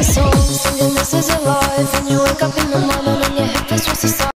song, singing this is your life, and you wake up in the morning